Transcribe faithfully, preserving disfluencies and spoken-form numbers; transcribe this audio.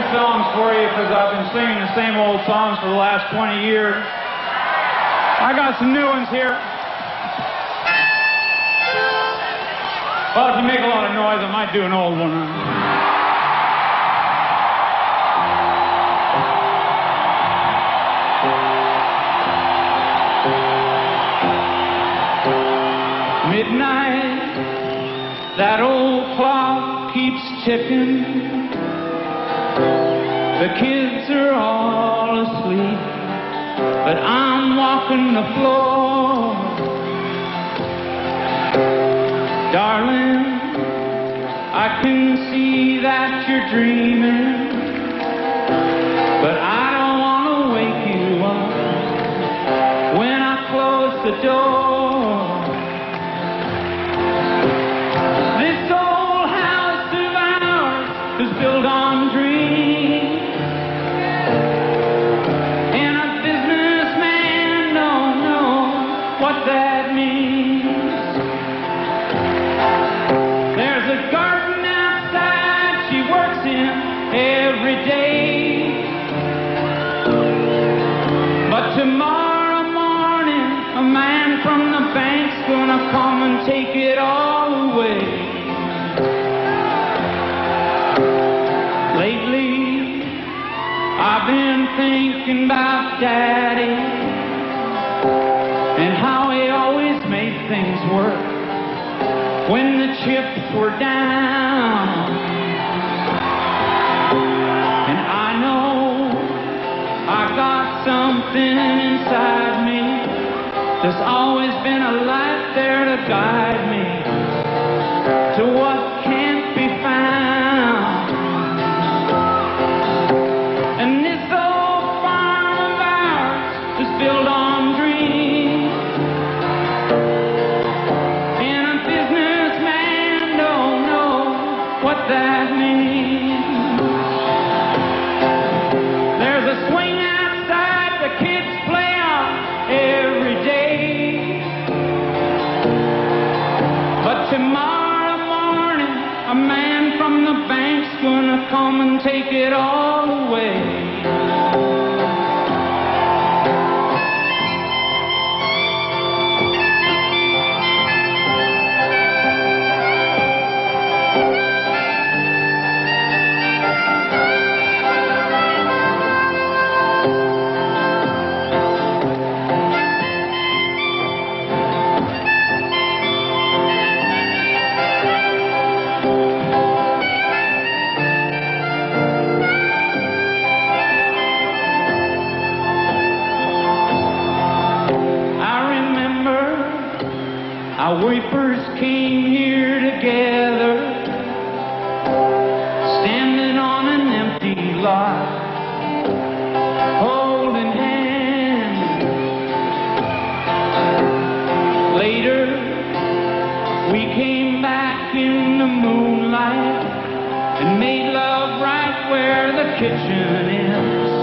songs for you because I've been singing the same old songs for the last twenty years. I got some new ones here. Well, if you make a lot of noise, I might do an old one. Midnight, that old clock keeps ticking. The kids are all asleep, but I'm walking the floor. Darling, I can see that you're dreaming, but I don't want to wake you up when I close the door. This old house of ours is built on dreams, and a businessman don't know what that means. There's a garden outside she works in every day, but tomorrow morning a man from the bank's gonna come and take it all away. Lately I've been thinking about Daddy and how he always made things work when the chips were down. And I know I got something inside me. There's always been a light there to guide me to what can't be found. And this old farm of ours is built on dreams, and a businessman don't know what that means. There's a swing outside the kids play on every day, but tomorrow morning a man from the bank's gonna come and take it all away. How we first came here together, standing on an empty lot, holding hands. Later, we came back in the moonlight and made love right where the kitchen is.